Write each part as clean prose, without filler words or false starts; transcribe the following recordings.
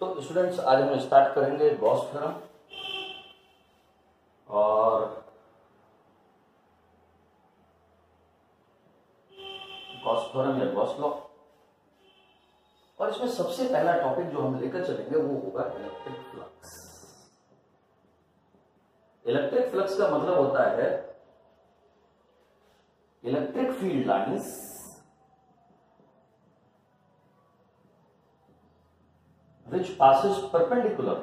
तो स्टूडेंट्स आज हम स्टार्ट करेंगे गॉस थ्योरम और गॉस थ्योरम या गॉस लॉ। और इसमें सबसे पहला टॉपिक जो हम लेकर चलेंगे वो होगा इलेक्ट्रिक फ्लक्स। इलेक्ट्रिक फ्लक्स का मतलब होता है electric field lines which passes perpendicular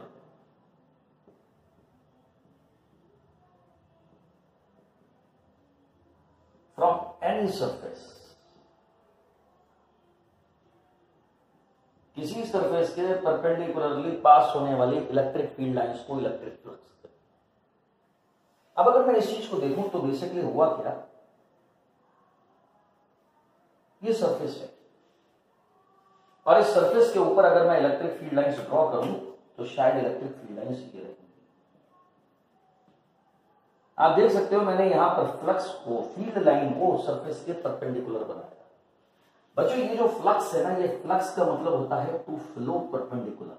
from any surface, किसी सरफेस के परपेंडिकुलरली पास होने वाली इलेक्ट्रिक फील्ड लाइंस को इलेक्ट्रिक फ्लक्स कहते हैं। अब अगर मैं इस चीज को देखूं तो बेसिकली हुआ क्या, ये सरफेस है और इस सरफेस के ऊपर अगर मैं इलेक्ट्रिक फील्ड लाइंस ड्रॉ करूं तो शायद इलेक्ट्रिक फील्ड लाइंस ये रहेंगी। आप देख सकते हो मैंने यहां पर फ्लक्स को, फील्ड लाइन को सरफेस के परपेंडिकुलर बनाया। बच्चों ये जो फ्लक्स है ना, ये फ्लक्स का मतलब होता है टू फ्लो परपेंडिकुलर।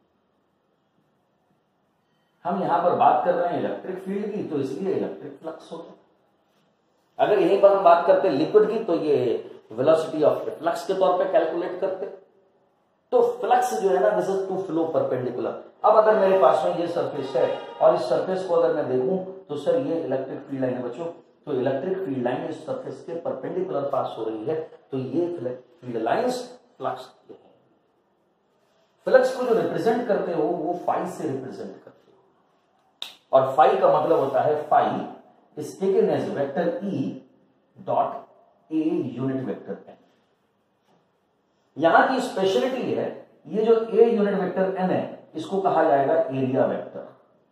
हम यहां पर बात कर रहे हैं इलेक्ट्रिक फील्ड की, तो इसलिए इलेक्ट्रिक फ्लक्स होता है। अगर यहीं पर हम बात करते लिक्विड की तो ये वेलोसिटी ऑफ फ्लक्स के तौर पे कैलकुलेट करते। तो फ्लक्स जो है ना, this is to flow perpendicular. अब अगर मेरे पास में ये सरफेस है और इस सरफेस को अगर मैं देखूं तो सर ये इलेक्ट्रिक फील्ड लाइन है बच्चों, तो इलेक्ट्रिक फील्ड लाइन इस सरफेस के परपेंडिकुलर पास हो रही है, तो ये फील्ड लाइंस फ्लक्स है। फ्लक्स को जो रिप्रेजेंट करते हो वो फाई से रिप्रेजेंट करते हो, और फाई का मतलब होता है phi is taken as vector E dot A unit vector n. यहां की स्पेशलिटी है, ये जो ए यूनिट वेक्टर एन है इसको कहा जाएगा एरिया वेक्टर,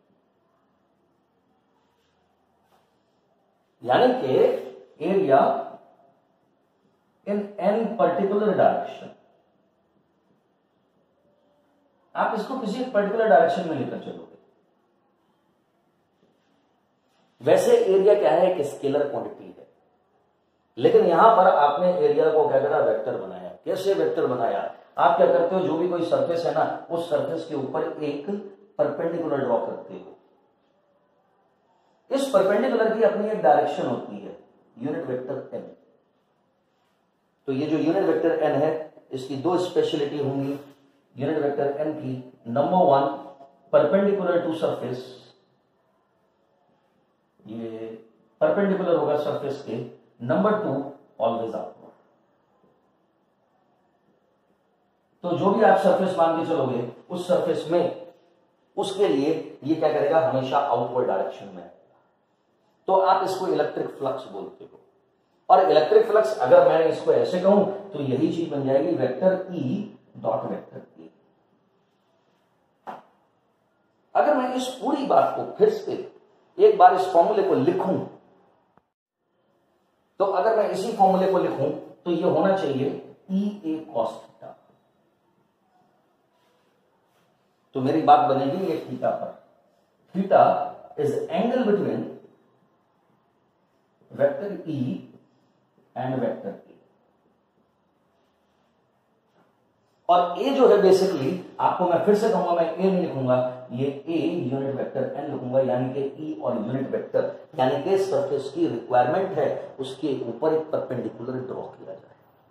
यानी कि area in an particular direction. आप इसको किसी पर्टिकुलर डायरेक्शन में लेकर चलोगे। वैसे एरिया क्या है, एक स्केलर क्वांटिटी है, लेकिन यहां पर आपने एरिया को क्या करा, वेक्टर बनाया। कैसे वेक्टर बनाया? आप क्या करते हो, जो भी कोई सरफेस है ना, उस सरफेस के ऊपर एक परपेंडिकुलर ड्रॉ करते हो। इस परपेंडिकुलर की अपनी एक डायरेक्शन होती है, यूनिट वेक्टर एन। तो ये जो यूनिट वेक्टर एन है इसकी दो स्पेशलिटी होंगी यूनिट वेक्टर एन की। Number one, perpendicular to surface, ये परपेंडिकुलर होगा सरफेस के। Number two, always outward. तो जो भी आप सरफेस मान के चलोगे उस सरफेस में, उसके लिए ये क्या करेगा, हमेशा आउटवर्ड डायरेक्शन में। तो आप इसको इलेक्ट्रिक फ्लक्स बोलते हो। और इलेक्ट्रिक फ्लक्स अगर मैं इसको ऐसे कहूं तो यही चीज बन जाएगी vector E dot vector E. अगर मैं इस पूरी बात को फिर से एक बार इस फॉर्मूले को लिखूं, तो अगर मैं इसी फॉर्मूले को लिखूं तो ये होना चाहिए ई ए कॉस थीटा। तो मेरी बात बनेगी ये थीटा पर। Theta is angle between vector E and vector A. और ए जो है बेसिकली, आपको मैं फिर से कहूंगा, मैं ए नहीं लिखूंगा, ये ए यूनिट वेक्टर एन लिखूंगा, यानी कि ई और यूनिट वेक्टर, यानी कि सरफेस की रिक्वायरमेंट है उसके ऊपर एक परपेंडिकुलर ड्रॉ किया जाए।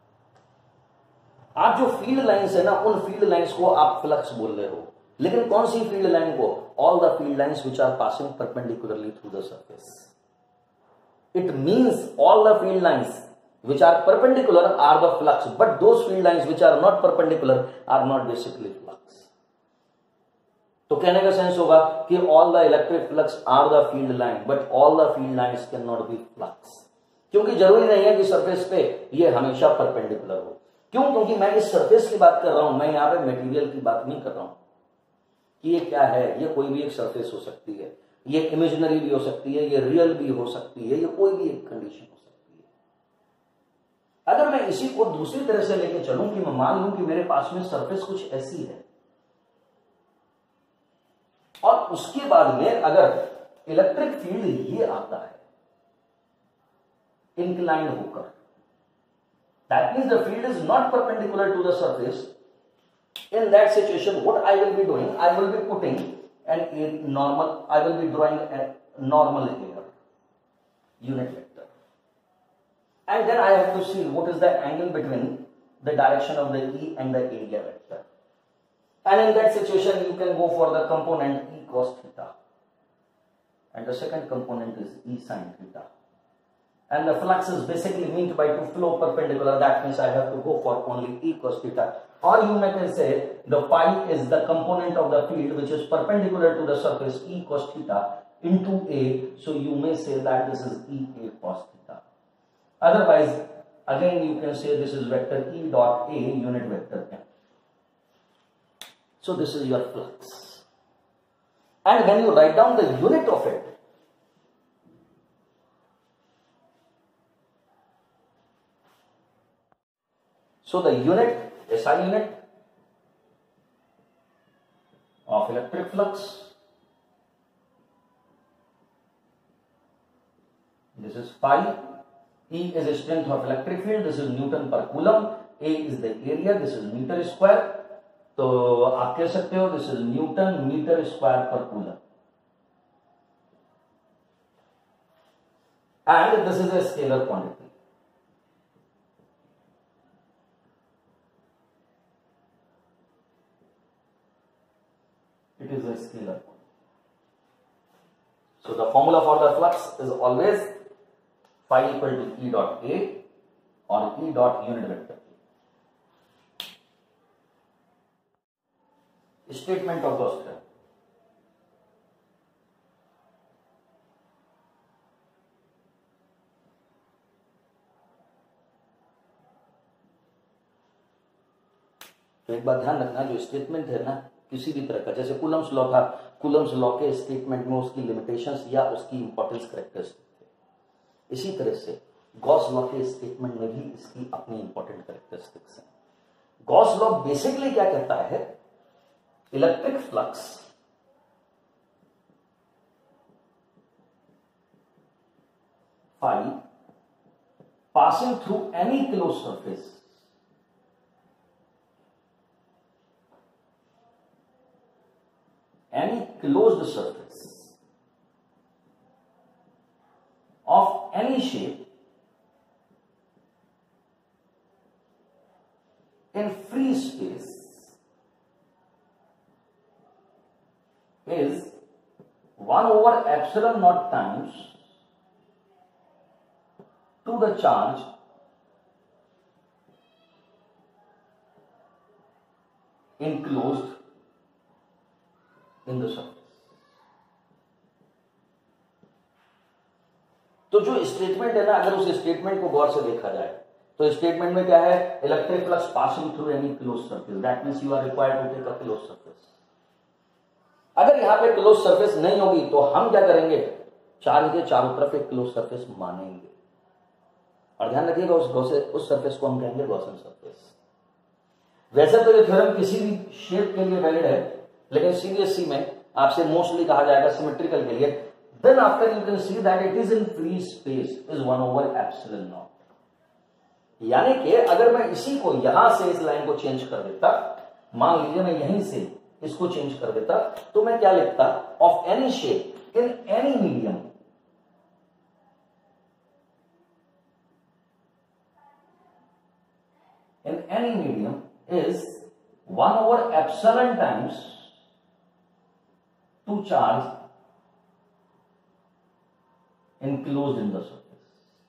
आप जो फील्ड लाइंस है ना, उन फील्ड लाइंस को आप फ्लक्स बोल रहे हो, लेकिन कौन सी फील्ड लाइन को? All the field lines which are passing perpendicularly through the surface. It means all the field lines which are perpendicular are the flux, but those field lines which are not perpendicular are not basically flux. तो कहने का sense होगा कि all the electric flux are the field line, but all the field lines cannot be flux. क्योंकि जरूरी नहीं है कि सरफेस पे ये हमेशा परपेंडिकुलर हो। क्यों? क्योंकि मैं इस सरफेस की बात कर रहा हूं, मैं यहां पे मटेरियल की बात नहीं कर रहा हूं कि ये क्या है। ये कोई भी एक सरफेस हो सकती है, ये इमेजिनरी भी हो सकती है, ये रियल भी हो सकती है, ये कोई भी एक कंडीशन हो सकती है। अगर मैं इसी को दूसरी तरह से लेके चलूं कि मैं मान लूं कि मेरे पास में सरफेस कुछ ऐसी है, और उसके बाद में अगर इलेक्ट्रिक फील्ड ये आता है इंक्लाइन होकर, that means the field is not perpendicular to the surface, In that situation, what I will be doing, I will be putting a normal, I will be drawing a normal here, unit vector. And then I have to see what is the angle between the direction of the E and the area vector. And in that situation, you can go for the component E cos theta. And the second component is E sin theta. And the flux is basically meant by to flow perpendicular. That means I have to go for only E cos theta. Or you may say the phi is the component of the field which is perpendicular to the surface E cos theta into A. So you may say that this is E A cos theta. Otherwise, again you can say this is vector E dot A unit vector M. So this is your flux. And when you write down the unit of it, so the unit, SI unit of electric flux, this is phi, E is the strength of electric field, this is Newton per coulomb, A is the area, this is meter square. तो आप कह सकते हो this is newton metre square per coulomb and this is a scalar quantity. It is a scalar quantity. So the formula for the flux is always phi equal to E dot A or E dot unit vector. Statement of Gauss theorem. तो एक बात ध्यान रखना, जो statement है ना किसी भी तरह का, जैसे कूलम्स लॉ था, कूलम्स लॉ के स्टेटमेंट में उसकी लिमिटेशंस या उसकी इंपॉर्टेंस कैरेक्टरिस्टिक थे, इसी तरह से गॉस लॉ के स्टेटमेंट में भी इसकी अपनी इंपॉर्टेंट कैरेक्टरिस्टिक्स हैं. गॉस लॉ बेसिकली क्या कहता है, electric flux phi passing through any closed surface of any shape in free space is 1 over epsilon naught times to the charge enclosed in the surface. तो जो statement है ना, अगर उस स्टेटमेंट को गौर से देखा जाए तो स्टेटमेंट में क्या है, electric flux passing through any close surface, that means you are required to take a close surface. अगर यहां पे क्लोज सरफेस नहीं होगी तो हम क्या करेंगे, चार्ज के चारों तरफ एक क्लोज सरफेस मानेंगे. और ध्यान रखिएगा उस सरफेस को हम कहेंगे गॉसियन सरफेस. वैसे तो ये थ्योरम किसी भी शेप के लिए वैलिड है, लेकिन सीबीएसई में आपसे मोस्टली कहा जाएगा सिमेट्रिकल के लिए. Then after you can see that it is in free space is 1 over epsilon naught. यानी कि अगर मैं इसी को यहां से इस लाइन को चेंज कर देता, मान लीजिए मैं यहीं से इसको चेंज कर देता, तो मैं क्या लिखता, of any shape in any medium, in any medium is 1 over epsilon times 2 charge enclosed in the surface.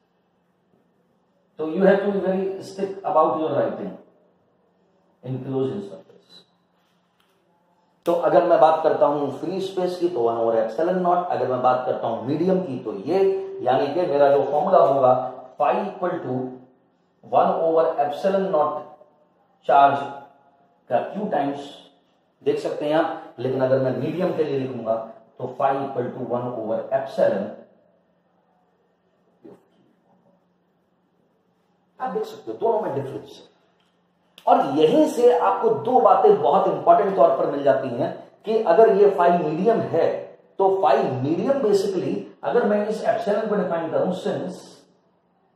So you have to be very strict about your writing, enclosed in surface. तो अगर मैं बात करता हूं free space की तो 1 over epsilon not, अगर मैं बात करता हूं मीडियम की तो ये, यानी कि मेरा जो फॉर्मूला होगा phi equal to 1 over epsilon naught charge का Q टाइम्स, देख सकते हैं आप, लेकिन अगर मैं मीडियम के लिए लिखूंगा तो phi equal to 1 over epsilon, आप देख सकते हो दोनों में डिफरेंस है. और यहीं से आपको दो बातें बहुत इंपॉर्टेंट तौर पर मिल जाती हैं कि अगर ये phi मीडियम है तो phi मीडियम बेसिकली, अगर मैं इस एप्सिलॉन को डिफाइन करूं, सिंस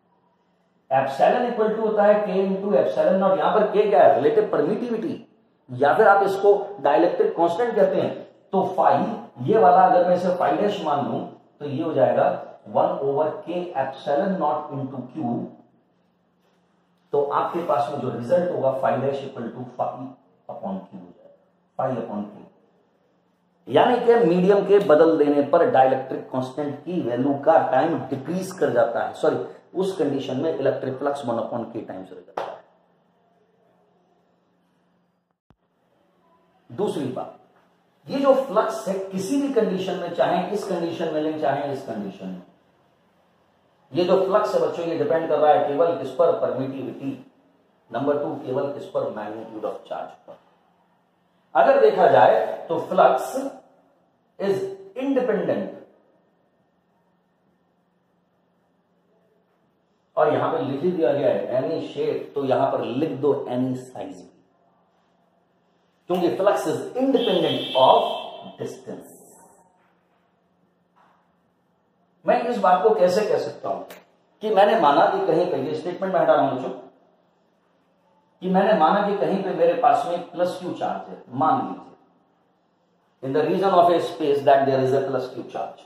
एप्सिलॉन इक्वल टू होता है k इंटू एप्सिलॉन नॉट, यहां पर k क्या है, रिलेटिव परमिटिविटी, या फिर आप इसको डाइलेक्ट्रिक कांस्टेंट कहते हैं। तो फाई ये वाला अगर मैं इसे फाई डैश मान लूं तो ये हो जाएगा 1/k epsilon naught into Q. तो आपके पास में जो रिजल्ट होगा phi dash equal to phi upon Q हो जाएगा, फाई अपॉन क्यू। यानी कि मीडियम के बदल देने पर डाइलेक्ट्रिक कांस्टेंट की वैल्यू का टाइम डिक्रीज कर जाता है, सॉरी उस कंडीशन में इलेक्ट्रिक फ्लक्स 1/k टाइम्स रह जाता है। दूसरी बात, ये जो फ्लक्स है किसी भी कंडीशन में, चाहे इस कंडीशन में लें चाहे इस कंडीशन में, ये जो फ्लक्स है बच्चों ये डिपेंड कर रहा है केवल किस पर, परमिटिविटी, नंबर 2 केवल किस पर, मैग्नीट्यूड ऑफ चार्ज पर। अगर देखा जाए तो फ्लक्स इज इंडिपेंडेंट, और यहां पर लिख दिया गया है एनी शेप, तो यहां पर लिख दो एनी साइज, क्योंकि flux is independent of distance. मैं इस बात को कैसे कह सकता हूं कि मैंने माना कि कहीं पे, ये स्टेटमेंट में हटा रहा हूं बच्चों, कि मैंने माना कि कहीं पे मेरे पास में प्लस क्यू चार्ज है, मान लीजिए in the region of a space that there is a plus Q charge.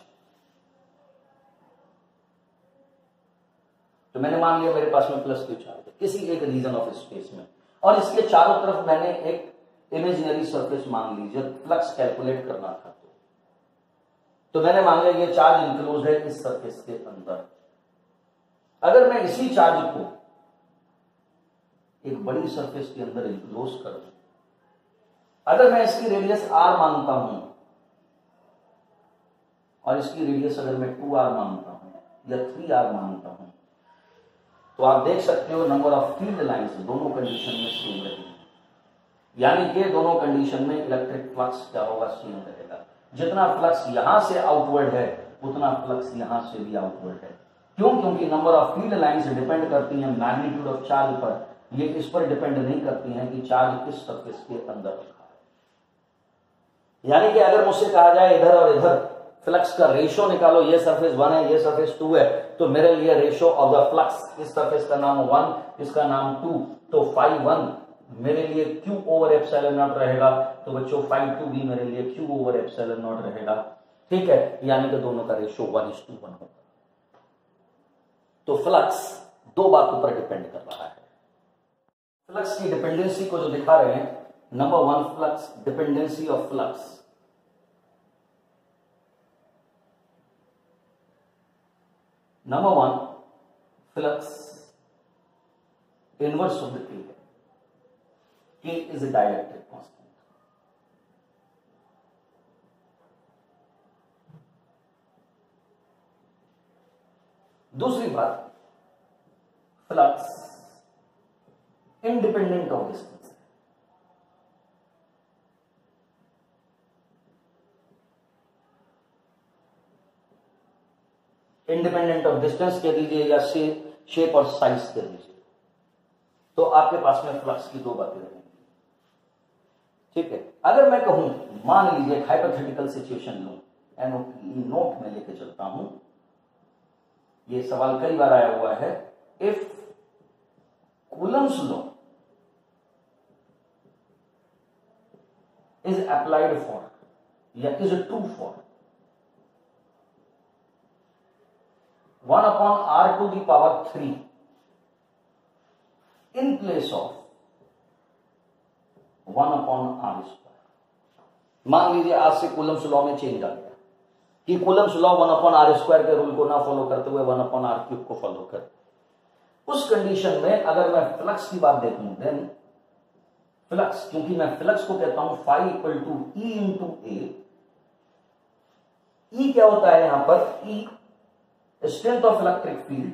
तो मैंने मान लिया मेरे पास में प्लस क्यू चार्ज है किसी एक रीजन ऑफ स्पेस में, और इसके चारों तरफ मैंने एक इमेजिनरी सरफेस मान ली, जब फ्लक्स कैलकुलेट करना था तो मैंने मान लिया ये चार्ज इंक्लोज है इस सरफेस के अंदर। अगर मैं इसी चार्ज को एक बड़ी सरफेस के अंदर इंक्लोज कर दूं, अगर मैं इसकी रेडियस r मानता हूं और इसकी रेडियस अगर मैं 2r मानता हूं या 3r मानता हूं, तो आप देख सकते हो नंबर ऑफ फील्ड लाइंस दोनों कंडीशन में सेम रहेगी, यानी कि दोनों कंडीशन में इलेक्ट्रिक फ्लक्स क्या होगा, सेम रहेगा। जितना फ्लक्स यहां से आउटवर्ड है उतना फ्लक्स यहां से भी आउटवर्ड है। क्यों? क्योंकि number of field lines depend करती हैं मैग्नीट्यूड ऑफ चार्ज पर, ये इस पर डिपेंड नहीं करती हैं कि चार्ज किस सरफेस के अंदर रखा है। यानी कि अगर मुझसे कहा जाए इधर और इधर फ्लक्स का रेशियो निकालो, ये सरफेस 1 है ये सरफेस 2 है, तो मेरे लिए रेशियो ऑफ द फ्लक्स, इस सरफेस का नाम 1 इसका नाम 2, तो फाई 1 मेरे लिए Q ओवर एप्सिलॉन नॉट रहेगा, तो बच्चों फाई 2 भी मेरे लिए Q ओवर एप्सिलॉन नॉट रहेगा। ठीक है, यानी कि दोनों का रेशियो 1:1 होगा। तो फ्लक्स दो बातों पर डिपेंड कर रहा है। फ्लक्स की डिपेंडेंसी को जो दिखा रहे हैं, number 1 flux, dependency of flux. Number 1 flux inverse of the K है। K is a dielectric constant. दूसरी बात, फ्लक्स इंडिपेंडेंट ऑफ डिस्टेंस है। इंडिपेंडेंट ऑफ डिस्टेंस कह दीजिए या शेप और साइज कह दीजिए, तो आपके पास में फ्लक्स की दो बातें रहेंगी। ठीक है, अगर मैं कहूं, मान लीजिए हाइपोथेटिकल सिचुएशन लूं, नोट में लेके चलता हूं, ये सवाल कई बार आया हुआ है, if Coulomb's law is applied for या is true for 1/r⁻³ in place of 1/r²। मान लीजिए आज से कूलम्स लॉ में चेंज आ गया कि कूलम्स लॉ 1/r² के रूल को ना फॉलो करते हुए 1/r³ को फॉलो कर। उस कंडीशन में अगर मैं फ्लक्स की बात देखूं, देन फ्लक्स, क्योंकि मैं फ्लक्स को कहता हूं phi equal to E into A. E क्या होता है यहां पर? E strength of electric field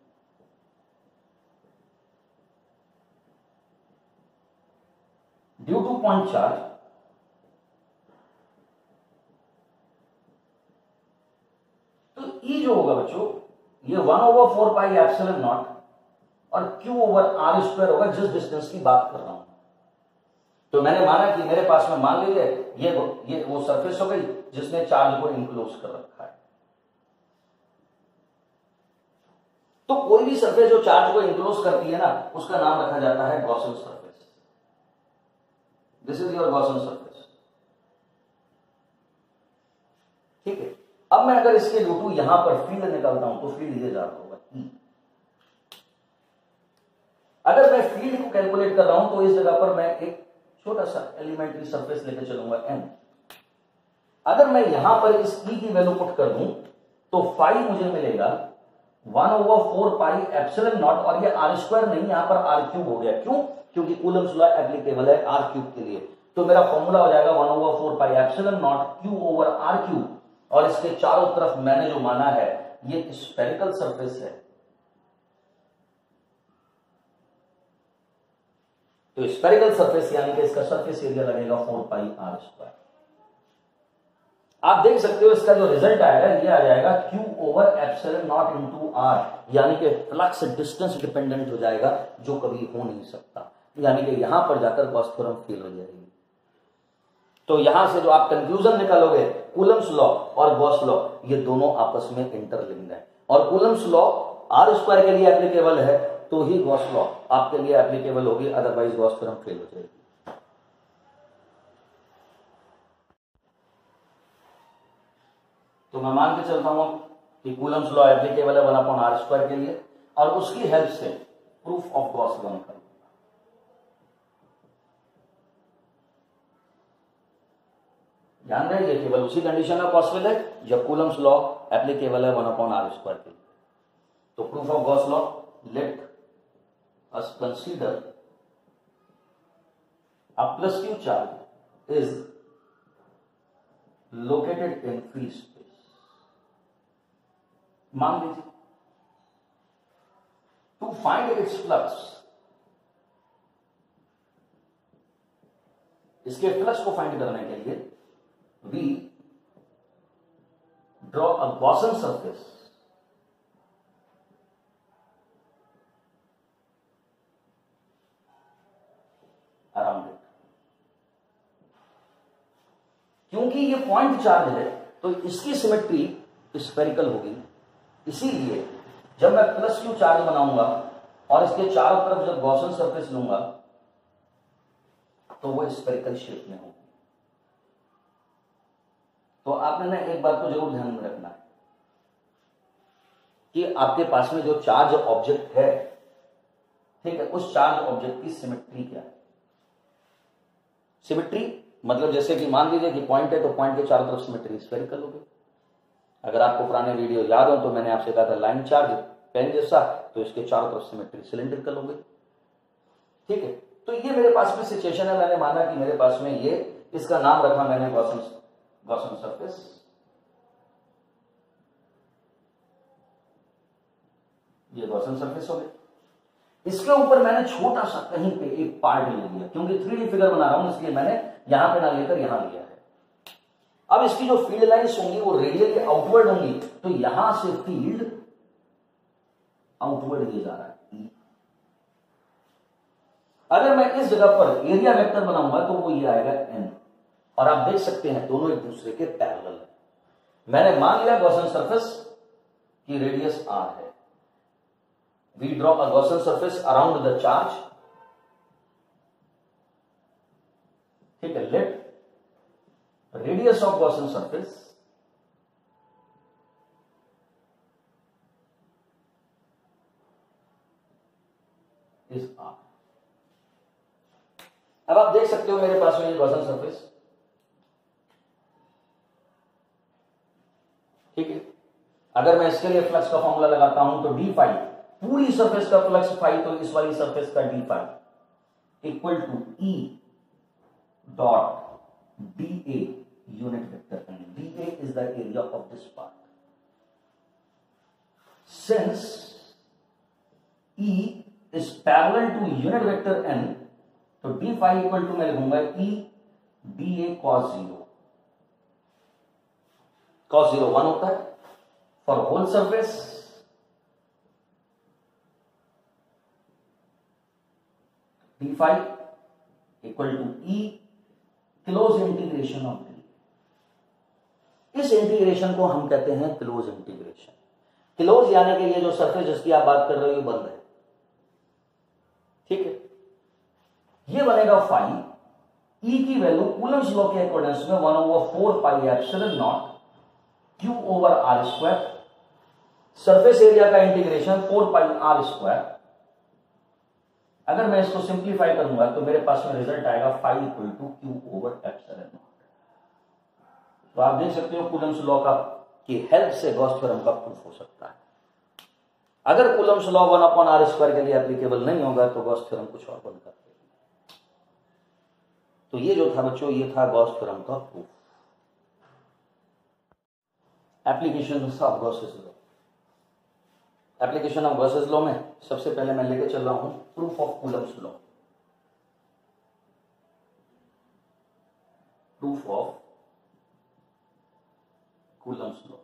due to point charge तो ई जो होगा बच्चों, ये 1/4πε0 और Q ओवर r² होगा, जिस डिस्टेंस की बात कर रहा हूं। तो मैंने माना कि मेरे पास में, मान लीजिए ये वो सरफेस हो गई जिसने चार्ज को इंक्लोज कर रखा है। तो कोई भी सरफेस जो चार्ज को इंक्लोज करती है ना, उसका नाम रखा जाता है Gaussian surface. This is your Gaussian surface. ठीक है, अब मैं अगर इसके ड्यू टू यहां पर फील्ड निकालता हूं तो फील्ड ये ज्यादा होगा E। अगर मैं फील्ड को कैलकुलेट कर रहा हूं तो इस जगह पर मैं एक छोटा सा एलिमेंट्री सरफेस लेकर चलूंगा n। अगर मैं यहां पर इस E की वैल्यू पुट कर दूं तो फाई मुझे मिलेगा 1/4 पाई एप्सिलॉन नॉट, और ये r स्क्वायर नहीं, यहां पर r क्यूब हो गया। क्यों? क्योंकि कूलम्स लॉ एप्लीकेबल है r क्यूब के लिए। तो मेरा फॉर्मूला हो जाएगा 1/4 pi epsilon naught q over r cube, और इसके चारों तरफ मैंने जो माना है ये स्फेरिकल सरफेस है, तो स्फेरिकल सरफेस यानी कि इसका सरफेस एरिया लगेगा 4 पाई r स्क्वायर। आप देख सकते हो इसका जो रिजल्ट आएगा ये आ जाएगा q over epsilon naught into r, यानी कि फ्लक्स डिस्टेंस डिपेंडेंट हो जाएगा, जो कभी हो नहीं सकता, यानी कि यहां पर जाकर गॉस थ्योरम फेल हो जाएगी। तो यहां से जो आप कंक्लूजन निकालोगे, कूलम्स लॉ और गॉस लॉ ये दोनों आपस में इंटरलिंक्ड है, और कूलम्स लॉ r स्क्वायर के लिए एप्लीकेबल है तो ही गॉस लॉ आपके लिए एप्लीकेबल होगी, अदरवाइज गॉस थ्योरम फेल हो जाएगी। तो मैं मान के चलता हूं कि कूलम्स लॉ एप्लीकेबल है 1/r स्क्वायर के लिए, और उसकी हेल्प से प्रूफ ऑफ गॉस लॉ निकालूंगा। ध्यान रहे ये केवल उसी कंडीशन में पॉसिबल है जब कूलम्स लॉ एप्लीकेबल है 1/r स्क्वायर के लिए। तो proof of Gauss law, let us consider a plus q charge is located in free space। मान लीजिए to find its flux, इसके फ्लक्स को फाइंड करने के लिए we draw a Gaussian surface around it. क्योंकि ये पॉइंट चार्ज है तो इसकी सिमेट्री स्फेरिकल होगी, इसीलिए जब मैं प्लस क्यू चार्ज बनाऊंगा और इसके चारों तरफ जब गॉसन सरफेस लूंगा तो वो स्फेरिकल शेप में होगी। तो आपने ना एक बात को जरूर ध्यान में रखना है कि आपके पास में जो चार्ज ऑब्जेक्ट है, ठीक है, उस चार्ज ऑब्जेक्ट की सिमेट्री क्या है। सिमेट्री मतलब जैसे कि मान लीजिए कि पॉइंट है तो पॉइंट के चारों तरफ सिमेट्री स्फेरिकल होगी। अगर आपको पुराने वीडियो याद हो तो मैंने आपसे कहा था लाइन चार्ज पेन जैसा, तो इसके चारों तरफ सिमेट्री सिलेंड्रिकल होगी। ठीक है, तो ये मेरे पास में सिचुएशन है, मैंने माना कि मेरे पास में ये, इसका नाम रखा मैंने गॉसन सरफेस। ये गॉसन सरफेस हो गया। इसके ऊपर मैंने छोटा सा कहीं पे एक पार्ट ले लिया, क्योंकि 3D फिगर बना रहा हूं इसलिए मैंने यहां पे ना लेकर यहां लिया है। अब इसकी जो फील्ड लाइंस होंगी वो रेडियली आउटवर्ड होंगी, तो यहां से फील्ड आउटवर्ड ये जा रहा है। अगर मैं इस जगह पर एरिया वेक्टर बनाऊंगा तो वो ये आएगा n, और आप देख सकते हैं दोनों एक दूसरे के पैरेलल है। मैंने मान लिया गॉसन सरफेस की रेडियस r है। We draw a Gaussian surface around the charge। ठीक है, let radius of Gaussian surface is r। अब आप देख सकते हो मेरे पास में ये Gaussian surface, ठीक है। अगर मैं इसके लिए फ्लक्स का फॉर्मूला लगाता हूं तो डी फाई, पूरी सरफेस का फ्लक्स फाई, तो इस वाली सरफेस का d phi equal to E dot d A unit vector n. D A is the area of this part. Since E is parallel to unit vector n, तो d phi equal to मैं लिखूंगा E d A cos zero. Cos zero 1 होता है for whole surface, d phi equal to E close integration of d. इस integration को हम कहते हैं क्लोज इंटीग्रेशन। क्लोज यानी कि ये जो सरफेस जिसकी आप बात कर रहे हो ये बंद है, ठीक है। ये बनेगा फाई ई की वैल्यू कूलम्स लॉ के अकॉर्डिंग्स में 1/4 pi epsilon naught Q over are square, surface area का इंटीग्रेशन 4 पाई आर स्क्वायर। अगर मैं इसको सिंप्लीफाई करूंगा तो मेरे पास में रिजल्ट आएगा 5 equal to Q over epsilon naught. तो आप देख सकते हो कूलम्स लॉ का की हेल्प से गॉस थ्योरम का प्रूफ हो सकता है। अगर कूलम्स लॉ 1/r² के लिए एप्लीकेबल नहीं होगा तो गॉस थ्योरम कुछ और बन करते। तो ये जो था बच्चों, ये था गॉस थ्योरम का proof. Application of Gauss's law. Application of Gauss's law में सबसे पहले मैं लेके चल रहा हूं proof of Coulomb's law. Proof of Coulomb's law.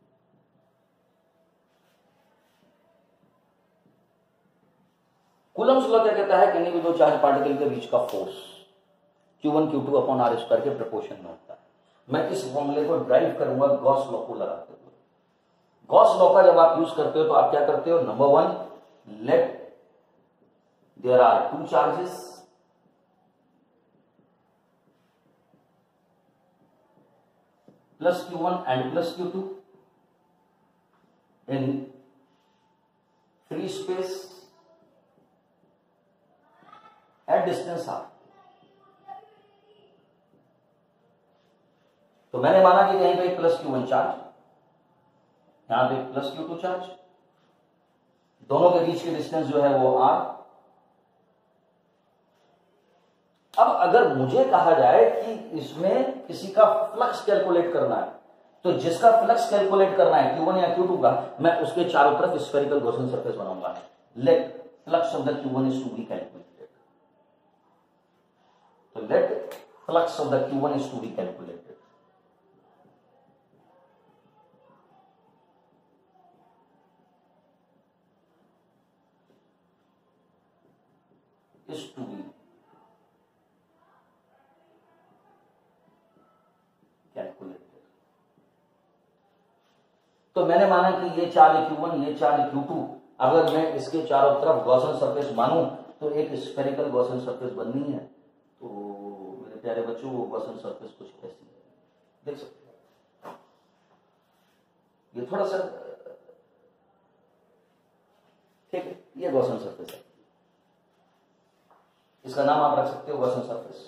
Coulomb's law क्या कहता है कि नहीं, दो चार्ज पार्टिकल के बीच का force Q1 Q2 upon r square के प्रोपोर्शन में होता है। मैं इस फॉर्मूले को ड्राइव करूंगा गॉस लॉ को लगाते हुए। गॉस लॉ का जब आप यूज करते हो तो आप क्या करते हो, number 1, let there are two charges plus Q1 and plus Q2 in free space at distance r। तो मैंने माना कि कहीं पे प्लस Q1 चार्ज, यहां पे प्लस Q2 चार्ज, दोनों के बीच की डिस्टेंस जो है वो r। अब अगर मुझे कहा जाए कि इसमें किसी का फ्लक्स कैलकुलेट करना है, तो जिसका फ्लक्स कैलकुलेट करना है Q1 या Q2 का, मैं उसके चारों तरफ स्फेरिकल गॉसियन सरफेस बनाऊंगा। Let flux of the Q1 is to be calculated. तो let flux of the Q1 is to be calculated. is to be calculated। तो मैंने माना कि ये चार्ज Q1, ये चार्ज Q2, अगर मैं इसके चारों तरफ गॉसियन सरफेस मानूं तो एक स्फेरिकल गॉसियन सरफेस बननी है। तो मेरे प्यारे बच्चों, वो गॉसियन सरफेस कुछ ऐसी है, देख सकते हो। ये थोड़ा सा ठीक है, ये गॉसियन सरफेस है, इसका नाम आप रख सकते हो गॉसियन सरफेस।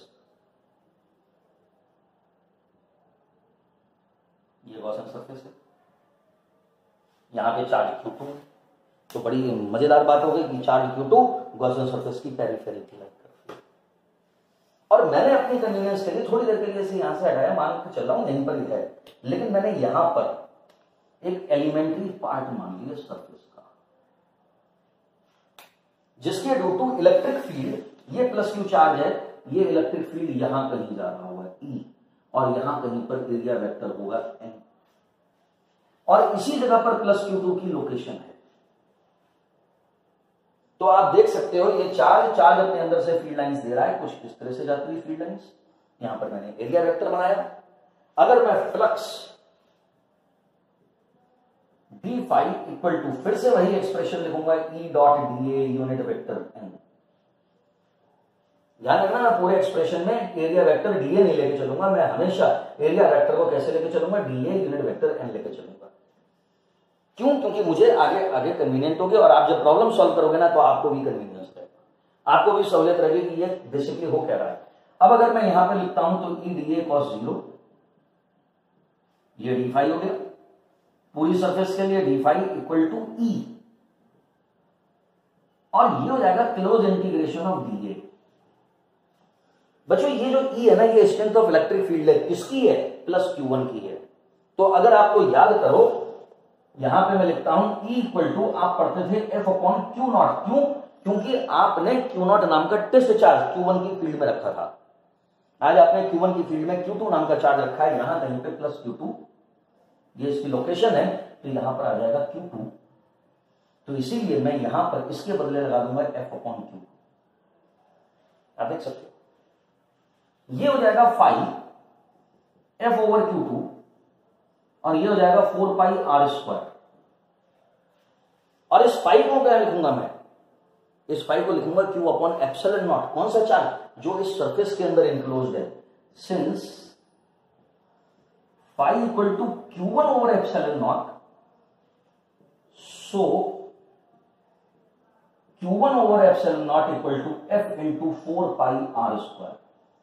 ये गॉसियन सरफेस है, यहां पे चार्ज Q2। तो बड़ी मजेदार बात हो गई कि चार्ज Q2 गॉसियन सरफेस की पेरिफेरी की लाइक करती है। और मैंने अपनी कन्वीनियंस के लिए थोड़ी देर के लिए इसे यहां से हटाया, मान के चल रहा हूं यहीं पर ही है, लेकिन मैंने यहां पर एक एलिमेंट्री पार्ट मान लिया सरफेस का, जिसके ड्यू टू इलेक्ट्रिक फील्ड, ये प्लस Q चार्ज है, ये इलेक्ट्रिक फील्ड यहां कहीं जा रहा होगा E, और यहां कहीं पर एरिया वेक्टर होगा N, और इसी जगह पर प्लस Q2 की लोकेशन है। तो आप देख सकते हो ये चार्ज अपने अंदर से फील्ड लाइंस दे रहा है, कुछ इस तरह से जाती हुई फील्ड लाइंस। यहां पर मैंने एरिया वेक्टर बनाया। अगर मैं flux d phi equal to, फिर से वही एक्सप्रेशन लिखूंगा, E dot dA unit vector N। ध्यान रखना, मैं पूरे एक्सप्रेशन में एरिया वेक्टर dA नहीं लेके चलूंगा, मैं हमेशा एरिया वेक्टर को कैसे लेके चलूंगा, dA यूनिट वेक्टर N लेके चलूंगा। क्यों? क्योंकि मुझे आगे आगे कन्वीनियंट होगी, और आप जब प्रॉब्लम सॉल्व करोगे ना तो आपको भी कन्वीनियंस रहेगा, आपको भी सहूलियत रहेगी कि ये बेसिकली हो क्या रहा है। अब अगर मैं यहां पर लिखता हूं तो E dA cos 0, ये d फाई हो गया पूरी सरफेस के लिए, d phi equal to E, और ये हो जाएगा क्लोज इंटीग्रेशन ऑफ dA। बच्चों ये जो E है ना, ये स्ट्रेंथ ऑफ इलेक्ट्रिक फील्ड है, किसकी है? प्लस Q1 की है। तो अगर आपको याद करो, यहां पे मैं लिखता हूं E इक्वल टू, आप पढ़ते थे F अपॉन Q नॉट। क्यों? क्योंकि आपने Q नॉट नाम का टेस्ट चार्ज Q1 की फील्ड में रखा था, आज आपने Q1 की फील्ड में Q2 नाम का चार्ज रखा है, यहां कहीं पे प्लस Q2, ये इसकी लोकेशन है, तो यहां पर आ जाएगा Q2। तो इसीलिए मैं यहां पर इसके बदले लगा दूंगा F अपॉन Q। आप देख सकते हो, ये हो जाएगा फाई F ओवर Q2, और ये हो जाएगा 4 पाई R स्क्वायर। और इस फाई को क्या लिखूंगा मैं? इस फाई को लिखूंगा Q अपॉन एप्सिलॉन नॉट। कौन सा चार्ज? जो इस सरफेस के अंदर इंक्लोज्ड है, since phi equal to Q1 over epsilon naught, so Q1 over epsilon naught equal to F into 4 pi R square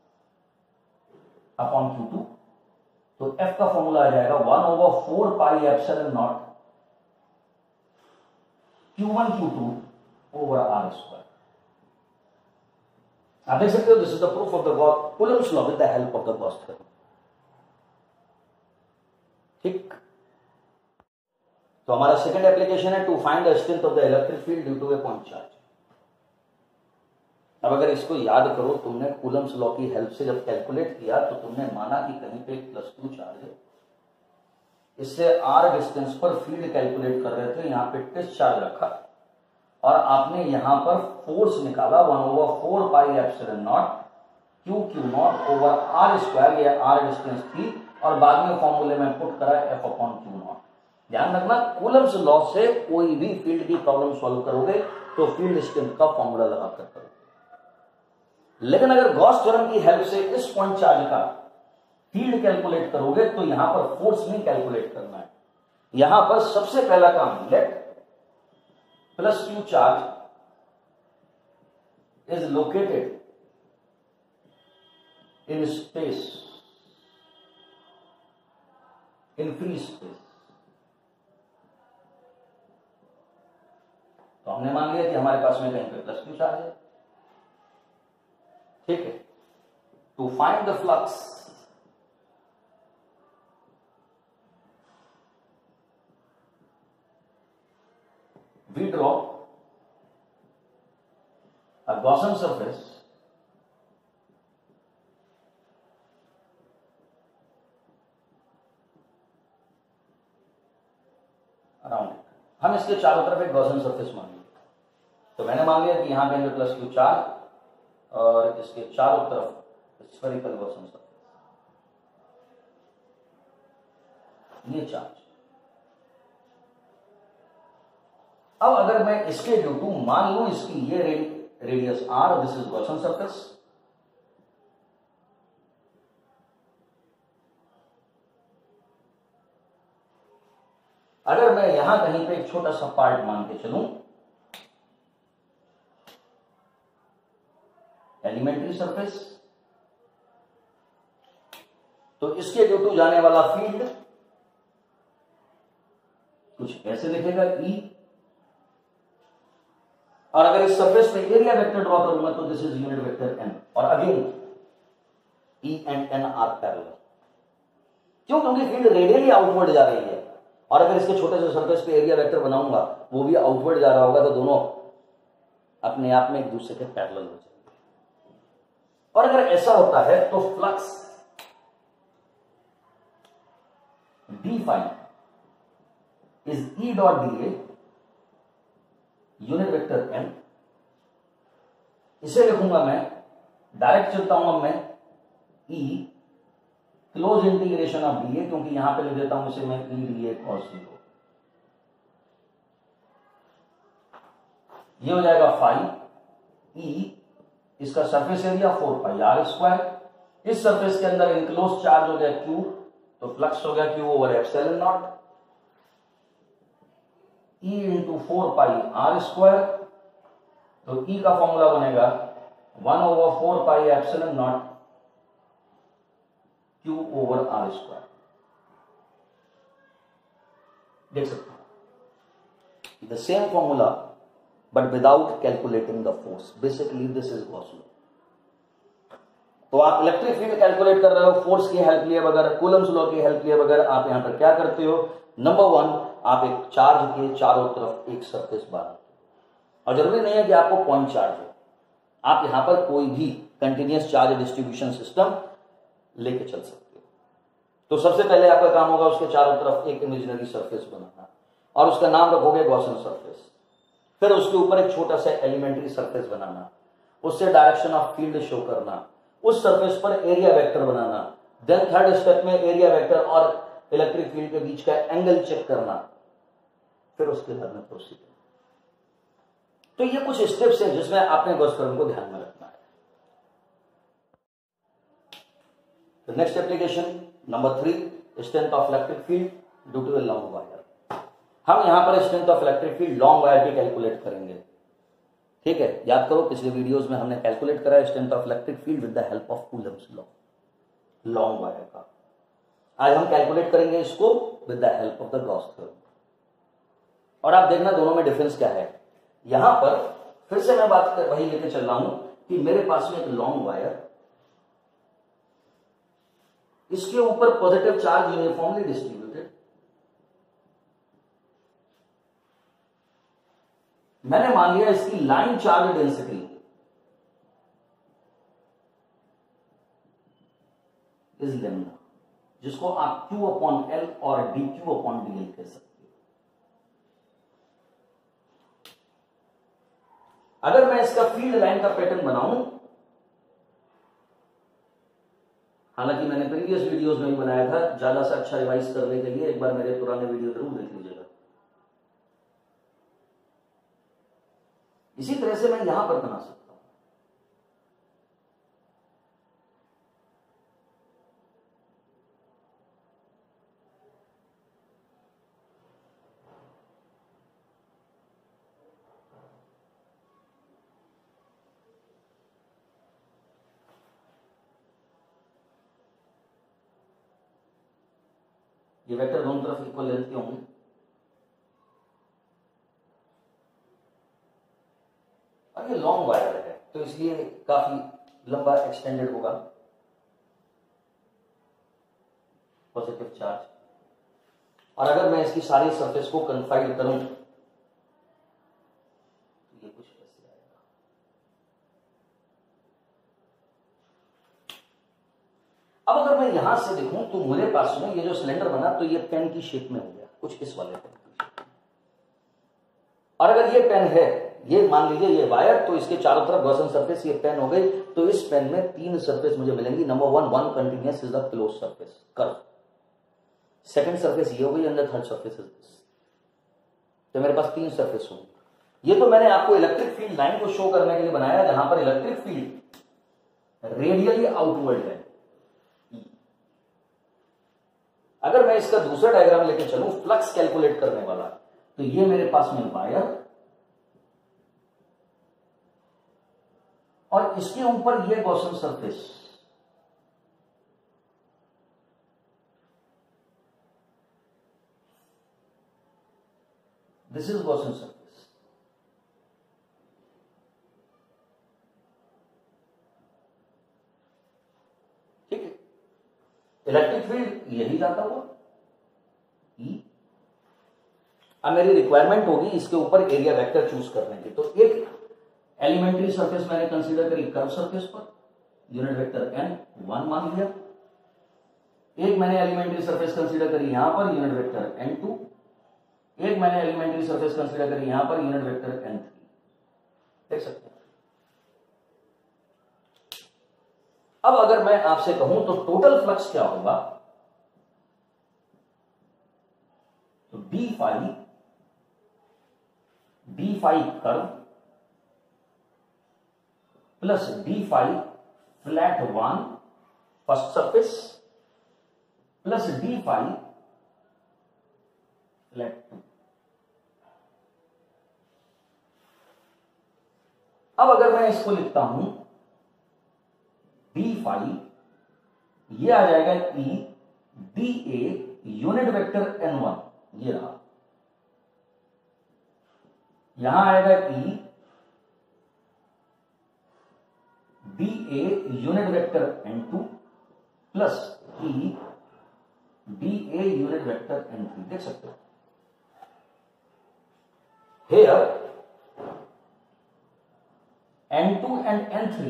upon Q2। तो F का फॉर्मूला आ जाएगा 1 over 4 pi epsilon naught Q1 Q2 over R square. आप देख सकते हो, this is the proof of the Coulomb's law with the help of the Gauss theorem. ठीक, तो हमारा सेकंड एप्लीकेशन है to find the strength of the electric field due to a point charge. अब अगर इसको याद करो, तुमने कूलम्स लॉ की हेल्प से जब कैलकुलेट किया तो तुमने माना कि कहीं पे +2 चार्ज है, इससे r डिस्टेंस पर फील्ड कैलकुलेट कर रहे थे, यहां पे टेस्ट चार्ज रखा और आपने यहां पर फोर्स निकाला 1 over 4 pi epsilon naught Q naught over R square, ये r डिस्टेंस थी, और बाद में फॉर्मूले में पुट करा F अपॉन Q नॉट। ध्यान रखना, कूलम्स लॉ से कोई भी फील्ड की प्रॉब्लम सॉल्व करोगे तो फील्ड स्ट्रेंथ का फॉर्मूला लगाकर करोगे। लेकिन अगर गॉस थ्योरम की हेल्प से इस पॉइंट चार्ज का फील्ड कैलकुलेट करोगे तो यहां पर फोर्स नहीं कैलकुलेट करना है। यहां पर सबसे पहला काम, let +Q charge is located in space, in free space. तो हमने मान लिया कि हमारे पास में कहीं पे +Q चार्ज है। ठीक है, to find the flux we draw a Gaussian surface around it। हम इसके चारों तरफ एक Gaussian surface मान लेंगे। तो मैंने मान लिया कि यहां पे +Q चार्ज और इसके चारों तरफ स्फेरिकल Gaussian surface, ये चार्ज। अब अगर मैं इसके ड्यू टू मान लूं इसकी ये radius R, this is Gaussian surface, अगर मैं यहां कहीं पे एक छोटा सा पार्ट मान के चलूं, एलिमेंट्री सरफेस, तो इसके ड्यू टू जाने वाला फील्ड कुछ ऐसे दिखेगा E, और अगर इस सरफेस पे एरिया वेक्टर ड्रॉ करूंगा तो this is unit vector n, और again E and n are parallel. क्यों? क्योंकि फील्ड रेडियली आउटवर्ड जा रही है, और अगर इसके छोटे से सरफेस पे एरिया वेक्टर बनाऊंगा वो भी आउटवर्ड जा रहा होगा, तो दोनों अपने आप में एक दूसरे के पैरेलल हो जाएंगे। और अगर ऐसा होता है तो flux d phi is E dot d A unit vector n। इसे लिखूंगा मैं, डायरेक्ट चलता हूं अब मैं, E close integration of d A, क्योंकि यहां पे लिख देता हूं इसे मैं E डी ए cos 0। ये हो जाएगा फाई E, इसका surface area 4 pi R square. इस सरफेस के अंदर इनक्लोज चार्ज हो गया Q, तो फ्लक्स हो गया Q over epsilon naught E into 4 pi R square. तो E का फॉर्मूला बनेगा 1 over 4 pi epsilon naught Q over R square. देख सकते हो the same formula but without calculating the force. Basically this is Gauss law. तो आप electric field calculate कर रहे हो फोर्स की हेल्प लिए बगैर, कूलम्स लॉ की हेल्प लिए बगैर, आप यहां पर क्या करते हो? नंबर 1, आप एक चार्ज के चारों तरफ एक सरफेस बनाते हो, और जरूरी नहीं है कि आपको पॉइंट चार्ज हो, आप यहां पर कोई भी कंटिन्यूअस चार्ज डिस्ट्रीब्यूशन सिस्टम लेके चल सकते हो। तो सबसे पहले आपका काम होगा उसके चारों तरफ एक इमेजिनरी सरफेस बनाना, और उसका नाम रखोगे गॉसियन सरफेस। फिर उसके ऊपर एक छोटा सा एलिमेंट्री सरफेस बनाना, उससे डायरेक्शन ऑफ फील्ड शो करना, उस सरफेस पर एरिया वेक्टर बनाना, देन थर्ड स्टेप में एरिया वेक्टर और इलेक्ट्रिक फील्ड के बीच का एंगल चेक करना, फिर उसके बाद में प्रोसीड। तो ये कुछ स्टेप्स हैं जिसमें आपने गॉस थ्योरम को ध्यान में रखना है। The next application number 3, strength of electric field due to a long wire. हम यहां पर strength of electric field long wire की कैलकुलेट करेंगे। ठीक है, याद करो पिछले वीडियोस में हमने कैलकुलेट करा है strength of electric field with the help of Coulomb's law long wire का। आज हम कैलकुलेट करेंगे इसको with the help of the Gauss theorem. और आप देखना दोनों में डिफरेंस क्या है। यहां पर फिर से मैं बात वही लेके चल रहा हूं कि मेरे पास में एक लॉन्ग वायर, इसके ऊपर पॉजिटिव चार्ज यूनिफॉर्मली डिस्ट्रीब्यूटेड। मैंने मान लिया इसकी line charge density is lambda, जिसको आप Q/L और dQ/dL कह सकते हो। अगर मैं इसका फील्ड लाइन का पैटर्न बनाऊं, हालांकि मैंने प्रीवियस वीडियोस में भी बनाया था, ज्यादा से अच्छा रिवाइज करने के लिए एक बार मेरे पुराने वीडियो जरूर देख लीजिएगा। इसी तरह से मैं यहां पर बना सकता हूं। ये वेक्टर दोनों तरफ इक्वल लेंथ के होंगे। और ये लॉन्ग वायर है तो इसलिए काफी लंबा एक्सटेंडेड होगा पॉजिटिव चार्ज। और अगर मैं इसकी सारी सरफेस को कन्फाइंड करूं तो ये कुछ ऐसे आएगा। अब अगर मैं यहां से देखूं तो मेरे पास में ये जो सिलेंडर बना तो ये पेन की शेप में हो गया, कुछ इस वाले पेन की शेप में। और अगर ये पेन है, ये मान लीजिए ये वायर, तो इसके चारों तरफ गॉसियन सरफेस, ये पेन हो गई। तो इस पेन में 3 सरफेस मुझे मिलेंगी। Number 1 continuous is the close surface curve, second surface ये हो गई, अंदर थर्ड सरफेस इज दिस। तो मेरे पास 3 सरफेस होंगी। ये तो मैंने आपको इलेक्ट्रिक फील्ड लाइन को शो करने के लिए बनाया, जहां पर इलेक्ट्रिक फील्ड रेडियली आउटवर्ड है। अगर मैं इसका दूसरा डायग्राम लेके चलूं फ्लक्स कैलकुलेट करने वाला, तो ये मेरे पास में वायर और इसके ऊपर ये Gaussian surface. This is Gaussian surface. ठीक है, इलेक्ट्रिक फील्ड यही जाता हुआ ई। अब मेरी रिक्वायरमेंट होगी इसके ऊपर एरिया वेक्टर चूज करने की। तो एक एलिमेंट्री सरफेस मैंने कंसीडर करी कर्व सरफेस पर, यूनिट वेक्टर n1 मान लिया। एक मैंने एलिमेंट्री सरफेस कंसीडर करी यहां पर, यूनिट वेक्टर n2। एक मैंने एलिमेंट्री सरफेस कंसीडर करी यहां पर, यूनिट वेक्टर n3। देख सकते हैं। अब अगर मैं आपसे कहूं तो टोटल फ्लक्स क्या होगा, तो d phi curve plus d phi flat 1 first surface plus d phi flat 2। अब अगर मैं इसको लिखता हूं डी फाई, ये आ जाएगा E d A unit vector n1, ये रहा। यहां आएगा E d A unit vector n2 plus E d A unit vector n3। देख सकते हो here n2 and n3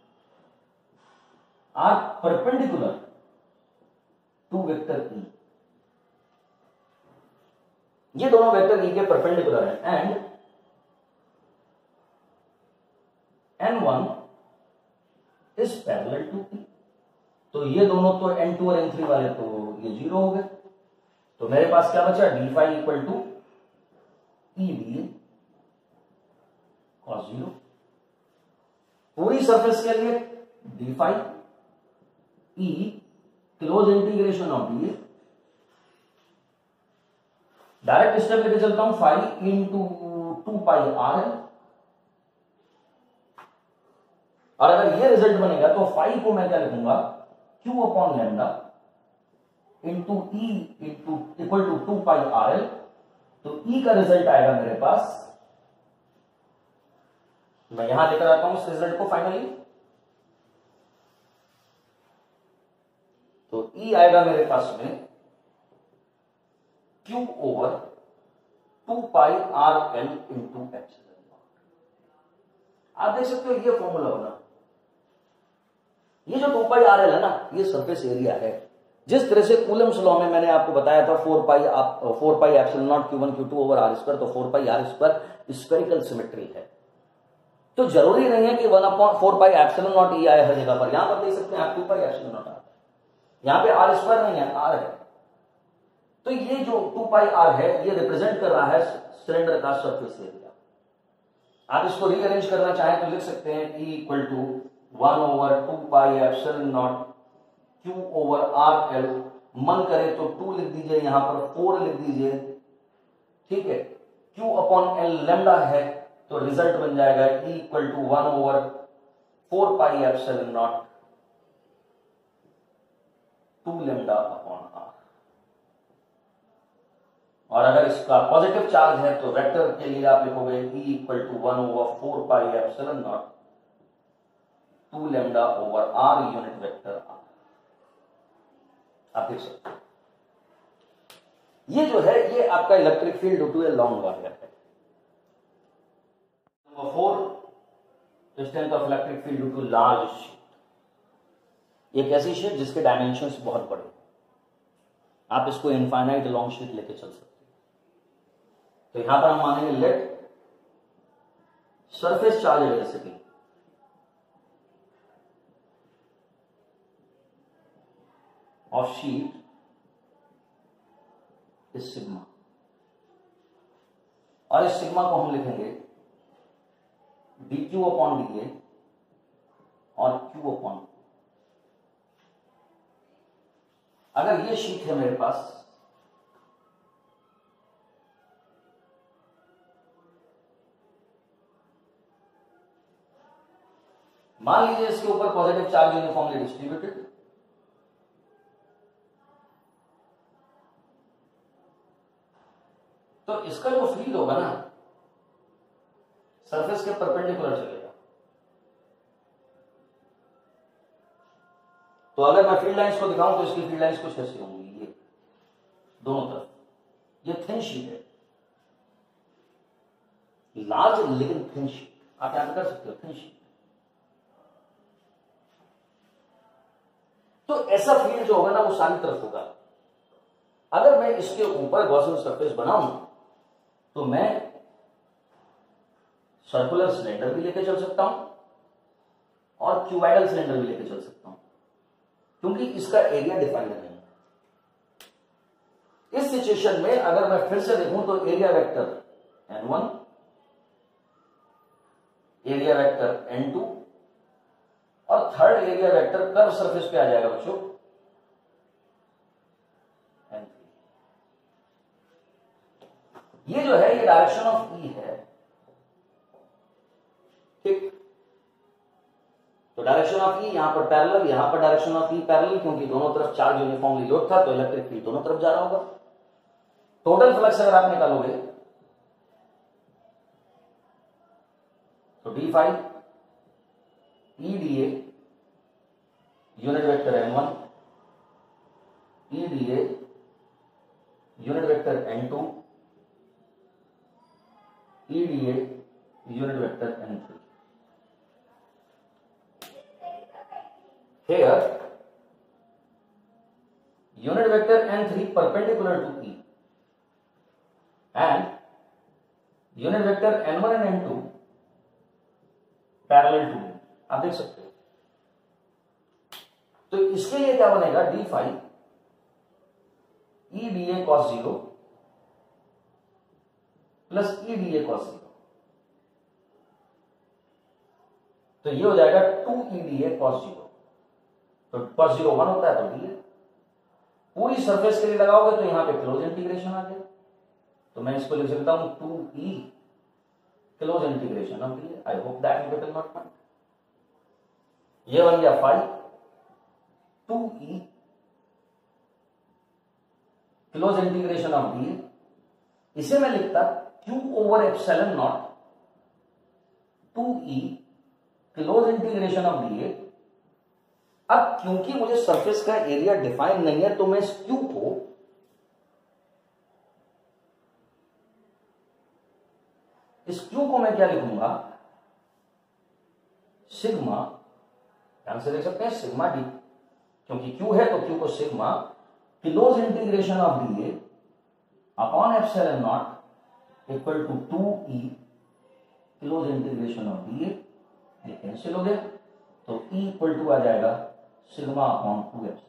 are perpendicular to vector E। ये दोनों वेक्टर E के परपेंडिकुलर है and n1 is parallel to E। तो ये दोनों तो n2 और n3 वाले तो ये 0 हो गए। तो मेरे पास क्या बचा, d phi equal to E d cos 0। पूरी सरफेस के लिए d phi E close integration of d, direct step लेके चलता हूं, 5 इंटू 2 पाई आर एल, और अगर ये रिजल्ट बनेगा तो 5 को मैं क्या लिखूंगा, Q upon lambda into E into equal to 2 pi R L. तो ई का रिजल्ट आएगा मेरे पास, मैं यहां लेकर आता हूं इस रिजल्ट को फाइनली, तो ई आएगा मेरे पास में Q over 2 pi R L into epsilon. आप देख सकते हो ये फॉर्मूला बना, ये जो 2 पाई आर एल है ना, ये सरफेस एरिया है। जिस तरह से कूलम्स लॉ में मैंने आपको बताया था 4 pi epsilon naught Q1 Q2 over are square, तो 4 pi are square spherical symmetry है। तो जरूरी नहीं है कि 1/4 पाई एप्सिलॉन नॉट ई आए हर जगह पर, यहां पर देख सकते हैं आप 2 पाई एप्सिलॉन नॉट आर, यहां पे आर स्क्वायर नहीं है, आर है। तो ये जो 2 पाई आर है ये रिप्रेजेंट कर रहा है सिलेंडर का सरफेस एरिया। आप इसको रीअरेंज करना चाहें तो लिख सकते हैं E equal to 1/2 pi epsilon naught Q over R L, मन करे तो 2 लिख दीजिए, यहां पर 4 लिख दीजिए, ठीक है। Q अपॉन एल लैम्डा है, तो रिजल्ट बन जाएगा E equal to 1/4 pi epsilon naught 2 lambda upon R. और अगर इसका पॉजिटिव चार्ज है तो वेक्टर के लिए आप लिखोगे E equal to 1/4 pi epsilon naught 2 lambda over R unit vector R. आप देख सकते हैं ये जो है ये आपका electric field due to a long wire है। Number 4, strength of electric field due to large sheet. एक ऐसी शीट जिसके डायमेंशंस बहुत बड़े, आप इसको इनफाइनाइट लॉन्ग शीट लेके चल सकते हैं। तो यहां पर हम मानेंगे let surface charge density of sheet is sigma, और इस सिग्मा को हम लिखेंगे dq अपॉन dA और q अपॉन। अगर ये शीट है मेरे पास, मान लीजिए इसके ऊपर पॉजिटिव चार्ज यूनिफॉर्मली डिस्ट्रीब्यूटेड, तो इसका जो फील्ड होगा ना सरफेस के परपेंडिकुलर चलेगा। तो अगर मैं फील्ड लाइंस को दिखाऊं तो इसकी फील्ड लाइंस कुछ ऐसी होंगी, ये दोनों तरफ, ये थिन शीट है, लार्ज लेकिन थिन शीट, आप यहां पर कर सकते हो थिन शीट। तो ऐसा फील्ड जो होगा ना वो सारी तरफ होगा। अगर मैं इसके ऊपर गॉसियन सरफेस बनाऊं तो मैं सर्कुलर सिलेंडर भी लेके चल सकता हूं और क्यूबाइडल सिलेंडर भी लेके चल सकता हूं, क्योंकि इसका एरिया डिफाइंड नहीं है। इस सिचुएशन में अगर मैं फिर से देखूं तो area vector n1, area vector n2 और third area vector curve surface पे आ जाएगा बच्चों n3। ये जो है ये डायरेक्शन ऑफ E है, ठीक। तो डायरेक्शन ऑफ E यहां पर पैरेलल, यहां पर डायरेक्शन ऑफ E पैरेलल, क्योंकि दोनों तरफ चार्ज यूनिफॉर्मली लोड था तो इलेक्ट्रिक फील्ड दोनों तरफ जा रहा होगा। टोटल फ्लक्स अगर आप निकालोगे तो d5 EDA unit vector n1, EDA unit vector n2, EDA unit vector n3। Here unit vector n3 perpendicular to E and unit vector n1 and n2 parallel to E। आप देख सकते हो। तो इसके लिए क्या बनेगा, d5 EDA cos 0 plus EDA cos 0, तो ये हो जाएगा 2 EDA cos 0। तो cos 0 1 होता है तो d है, पूरी सरफेस के लिए लगाओगे तो यहां पे क्लोज इंटीग्रेशन आ गया, तो मैं इसको लिख सकता हूं 2e close integration of d. I hope that you will not mind. ये बन गया 5 2e close integration of D. इसे मैं लिखता q over epsilon naught 2e close integration of d. अब क्योंकि मुझे सरफेस का एरिया डिफाइन नहीं है तो मैं इस q को मैं क्या लिखूंगा, सिग्मा, ध्यान से देख सकते हैं सिग्मा डी, क्योंकि q है तो q को sigma close integration of d upon epsilon naught equal to 2e close integration of d. ये कैंसिल हो गया तो e इक्वल टू आ जाएगा सिग्मा अपॉन 2 एप्सिलॉन।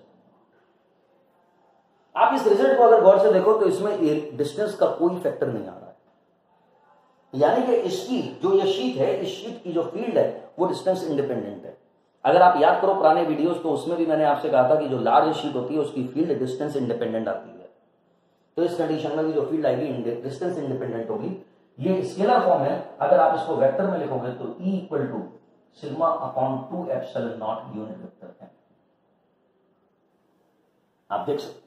आप इस रिजल्ट को अगर गौर से देखो तो इसमें डिस्टेंस का कोई फैक्टर नहीं आ रहा है, यानी कि इसकी जो ये शीट है, इस शीट की जो फील्ड है वो डिस्टेंस इंडिपेंडेंट है। अगर आप याद करो पुराने वीडियोस तो उसमें भी मैंने आपसे कहा था कि जो लार्ज शीट होती है उसकी फील्ड डिस्टेंस इंडिपेंडेंट आती है, तो इस कंडीशन में भी जो फील्ड आएगी डिस्टेंस इंडिपेंडेंट होगी। ये स्केलर फॉर्म है, अगर आप इसको वेक्टर में लिखोगे तो E equal to sigma upon 2 epsilon naught unit vector है, आप देख सकते